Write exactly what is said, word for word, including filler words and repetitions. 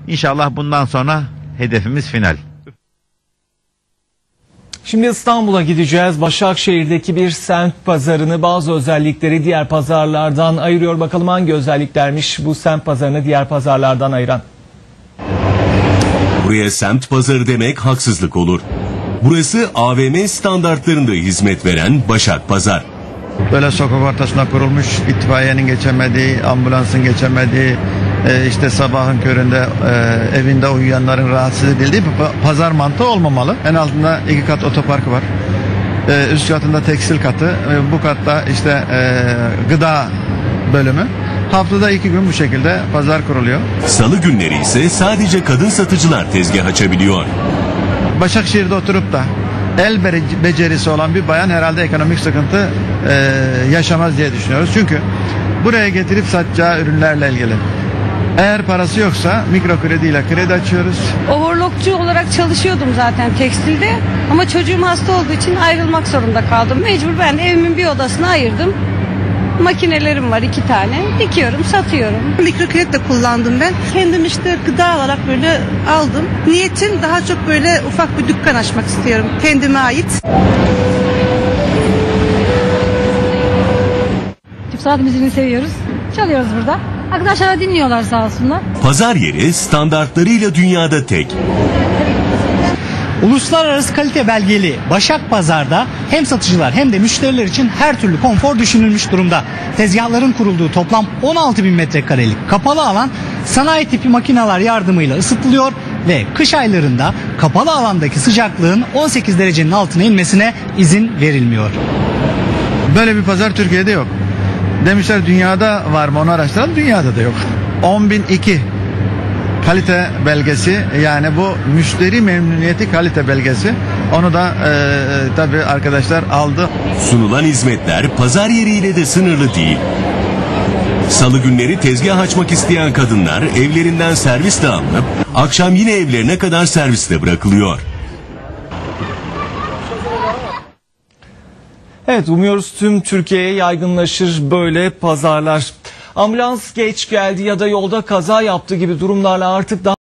İnşallah bundan sonra hedefimiz final. Şimdi İstanbul'a gideceğiz. Başakşehir'deki bir semt pazarını bazı özellikleri diğer pazarlardan ayırıyor. Bakalım hangi özelliklermiş bu semt pazarını diğer pazarlardan ayıran? Buraya semt pazarı demek haksızlık olur. Burası A V M standartlarında hizmet veren Başak Pazar. Böyle sokak ortasına kurulmuş, itfaiyenin geçemediği, ambulansın geçemediği, e, işte sabahın köründe e, evinde uyuyanların rahatsız edildiği bir pazar mantığı olmamalı. En altında iki kat otoparkı var. E, üst katında tekstil katı, e, bu katta işte e, gıda bölümü. Haftada iki gün bu şekilde pazar kuruluyor. Salı günleri ise sadece kadın satıcılar tezgah açabiliyor. Başakşehir'de oturup da el becerisi olan bir bayan herhalde ekonomik sıkıntı e, yaşamaz diye düşünüyoruz. Çünkü buraya getirip satacağı ürünlerle ilgili. Eğer parası yoksa mikro krediyle kredi açıyoruz. Overlockçu olarak çalışıyordum zaten tekstilde ama çocuğum hasta olduğu için ayrılmak zorunda kaldım. Mecbur ben de evimin bir odasına ayırdım. Makinelerim var iki tane. Dikiyorum, satıyorum. Mikrokredi de kullandım ben. Kendim işte gıda olarak böyle aldım. Niyetim daha çok böyle ufak bir dükkan açmak istiyorum. Kendime ait. Türk sanat müziğini seviyoruz. Çalıyoruz burada. Arkadaşlar dinliyorlar sağ olsunlar. Pazar yeri standartlarıyla dünyada tek. Uluslararası kalite belgeli Başak Pazar'da hem satıcılar hem de müşteriler için her türlü konfor düşünülmüş durumda. Tezgahların kurulduğu toplam on altı bin metrekarelik kapalı alan sanayi tipi makineler yardımıyla ısıtılıyor ve kış aylarında kapalı alandaki sıcaklığın on sekiz derecenin altına inmesine izin verilmiyor. Böyle bir pazar Türkiye'de yok. Demişler dünyada var mı, onu araştıralım, dünyada da yok. on bin iki kalite belgesi, yani bu müşteri memnuniyeti kalite belgesi. Onu da e, tabii arkadaşlar aldı. Sunulan hizmetler pazar yeriyle de sınırlı değil. Salı günleri tezgah açmak isteyen kadınlar evlerinden servisle alınıp akşam yine evlerine kadar servisle bırakılıyor. Evet, umuyoruz tüm Türkiye'ye yaygınlaşır böyle pazarlar. Ambulans geç geldi ya da yolda kaza yaptı gibi durumlarla artık daha